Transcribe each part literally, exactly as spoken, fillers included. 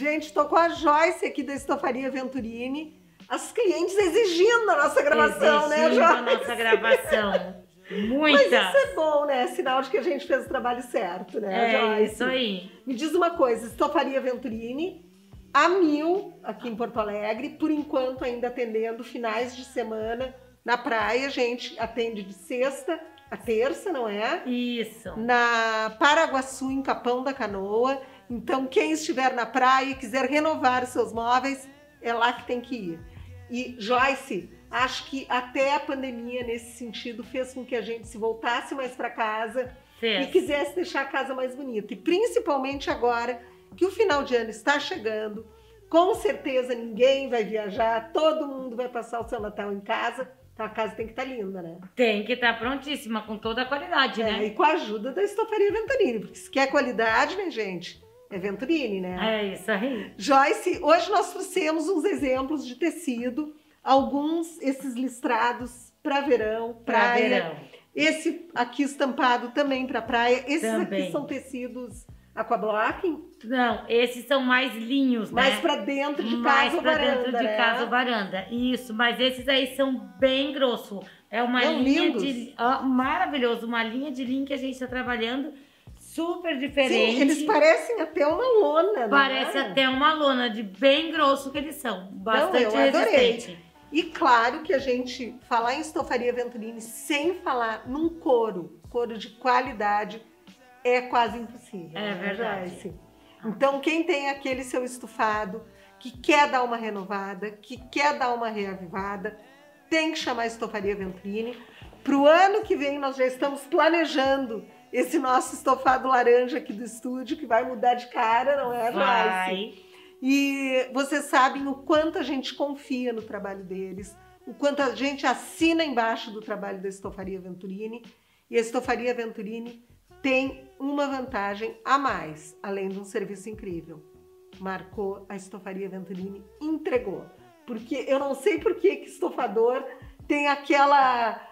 Gente, estou com a Joyce aqui da Estofaria Venturini. As clientes exigindo a nossa gravação, né, Joyce? Exigindo a nossa gravação. Muita. Mas isso é bom, né? É sinal de que a gente fez o trabalho certo, né, É Joyce? isso aí. Me diz uma coisa, Estofaria Venturini, a mil aqui em Porto Alegre, por enquanto ainda atendendo finais de semana na praia. A gente atende de sexta a terça, não é? Isso. Na Paraguaçu, em Capão da Canoa. Então, quem estiver na praia e quiser renovar os seus móveis, é lá que tem que ir. E, Joyce, acho que até a pandemia, nesse sentido, fez com que a gente se voltasse mais para casa Fez. e quisesse deixar a casa mais bonita. E principalmente agora que o final de ano está chegando, com certeza ninguém vai viajar, todo mundo vai passar o seu Natal em casa, então a casa tem que estar linda, né? Tem que estar prontíssima, com toda a qualidade, É, né? e com a ajuda da Estofaria Venturini, porque se quer qualidade, né, gente? É Venturini, né? É isso aí. Joyce, hoje nós trouxemos uns exemplos de tecido, alguns esses listrados para verão, Pra praia. verão. Esse aqui estampado também para praia. Esses Também. aqui são tecidos aquablocking, Não, esses são mais linhos, né? mais para dentro de Mais casa ou pra varanda, dentro de né? casa ou varanda. Isso, mas esses aí são bem grossos. É uma São linha lindos. de... ó, maravilhoso, uma linha de linho que a gente está trabalhando super diferente. Sim, eles parecem até uma lona, não Parece é? até uma lona de bem grosso que eles são. Bastante eu adorei. resistente. E claro que a gente falar em Estofaria Venturini sem falar num couro, couro de qualidade, é quase impossível. É né, verdade. Joyce? Então, quem tem aquele seu estofado, que quer dar uma renovada, que quer dar uma reavivada, tem que chamar a Estofaria Venturini. Para o ano que vem, nós já estamos planejando esse nosso estofado laranja aqui do estúdio, que vai mudar de cara, não é, Joyce? Vai. E vocês sabem o quanto a gente confia no trabalho deles, o quanto a gente assina embaixo do trabalho da Estofaria Venturini. E a Estofaria Venturini tem uma vantagem a mais, além de um serviço incrível. Marcou, a Estofaria Venturini entregou. Porque eu não sei por que que estofador tem aquela,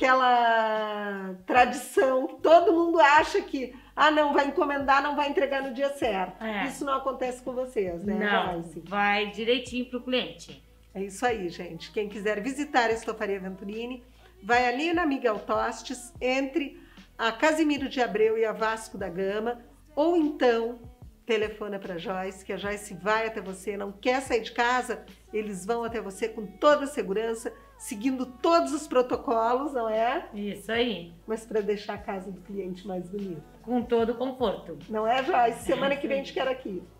aquela tradição que todo mundo acha que ah, não, vai encomendar, não vai entregar no dia certo. É. Isso não acontece com vocês, né, Não, Joyce? vai direitinho pro cliente. É isso aí, gente. Quem quiser visitar a Estofaria Venturini, vai ali na Miguel Tostes, entre a Casimiro de Abreu e a Vasco da Gama, ou então telefona para a Joyce, que a Joyce vai até você. Não quer sair de casa? Eles vão até você com toda a segurança, seguindo todos os protocolos, não é? Isso aí. Mas para deixar a casa do cliente mais bonita. Com todo o conforto. Não é, Joyce? Semana que vem a gente quer aqui.